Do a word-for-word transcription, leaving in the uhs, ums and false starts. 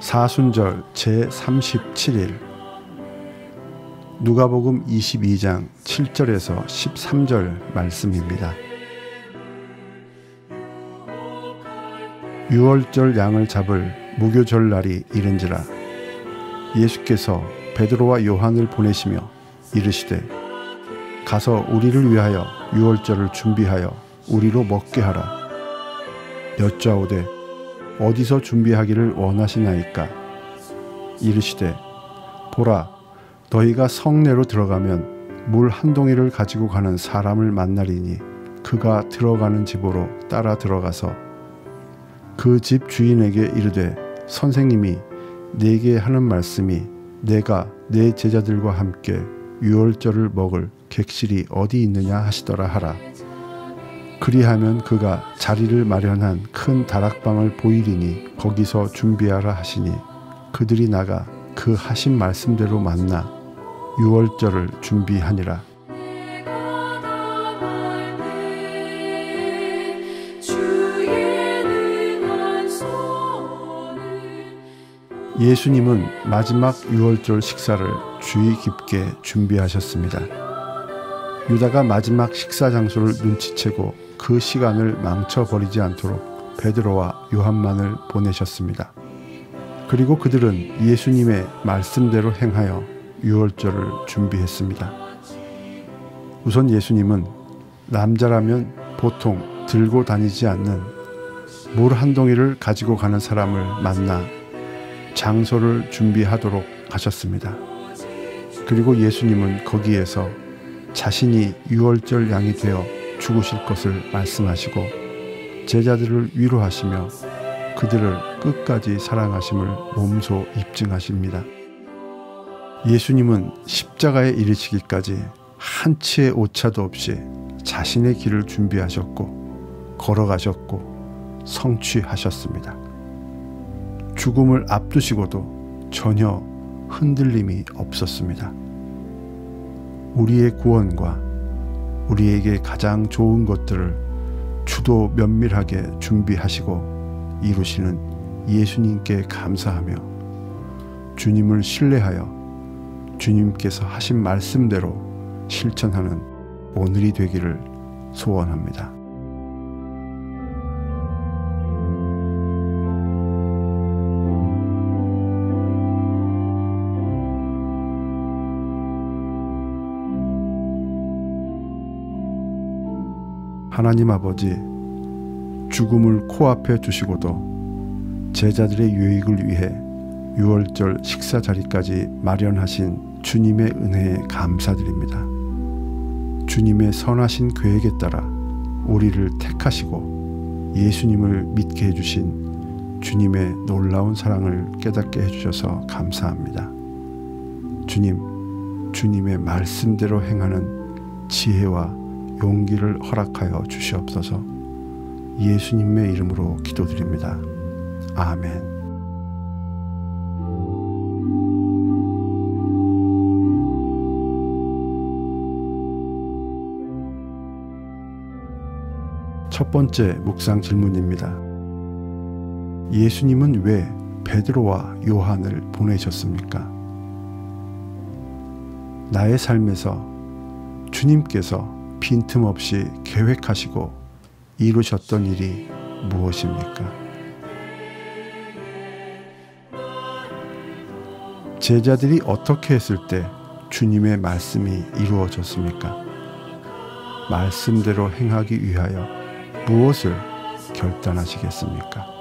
사순절 제삼십칠 일 누가복음 이십이 장 칠 절에서 십삼 절 말씀입니다. 유월절 양을 잡을 무교절 날이 이른지라 예수께서 베드로와 요한을 보내시며 이르시되 가서 우리를 위하여 유월절을 준비하여 우리로 먹게 하라. 여짜오되 어디서 준비하기를 원하시나이까? 이르시되 보라, 너희가 성내로 들어가면 물 한 동이를 가지고 가는 사람을 만나리니 그가 들어가는 집으로 따라 들어가서 그 집 주인에게 이르되 선생님이 내게 하는 말씀이 내가 내 제자들과 함께 유월절을 먹을 객실이 어디 있느냐 하시더라 하라. 그리하면 그가 자리를 마련한 큰 다락방을 보이리니 거기서 준비하라 하시니 그들이 나가 그 하신 말씀대로 만나 유월절을 준비하니라. 예수님은 마지막 유월절 식사를 주의 깊게 준비하셨습니다. 유다가 마지막 식사 장소를 눈치채고 그 시간을 망쳐버리지 않도록 베드로와 요한만을 보내셨습니다. 그리고 그들은 예수님의 말씀대로 행하여 유월절을 준비했습니다. 우선 예수님은 남자라면 보통 들고 다니지 않는 물 한 동이를 가지고 가는 사람을 만나 장소를 준비하도록 하셨습니다. 그리고 예수님은 거기에서 자신이 유월절 양이 되어 죽으실 것을 말씀하시고 제자들을 위로하시며 그들을 끝까지 사랑하심을 몸소 입증하십니다. 예수님은 십자가에 이르시기까지 한치의 오차도 없이 자신의 길을 준비하셨고 걸어가셨고 성취하셨습니다. 죽음을 앞두시고도 전혀 흔들림이 없었습니다. 우리의 구원과 우리에게 가장 좋은 것들을 주도 면밀하게 준비하시고 이루시는 예수님께 감사하며 주님을 신뢰하여 주님께서 하신 말씀대로 실천하는 오늘이 되기를 소원합니다. 하나님 아버지, 죽음을 코앞에 두시고도 제자들의 유익을 위해 유월절 식사 자리까지 마련하신 주님의 은혜에 감사드립니다. 주님의 선하신 계획에 따라 우리를 택하시고 예수님을 믿게 해주신 주님의 놀라운 사랑을 깨닫게 해주셔서 감사합니다. 주님, 주님의 말씀대로 행하는 지혜와 용기를 허락하여 주시옵소서. 예수님의 이름으로 기도드립니다. 아멘. 첫 번째 묵상 질문입니다. 예수님은 왜 베드로와 요한을 보내셨습니까? 나의 삶에서 주님께서 빈틈없이 계획하시고 이루셨던 일이 무엇입니까? 제자들이 어떻게 했을 때 주님의 말씀이 이루어졌습니까? 말씀대로 행하기 위하여 무엇을 결단하시겠습니까?